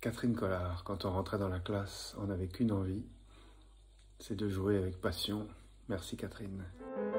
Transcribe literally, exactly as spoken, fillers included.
Catherine Collard, quand on rentrait dans la classe, on n'avait qu'une envie, c'est de jouer avec passion. Merci Catherine.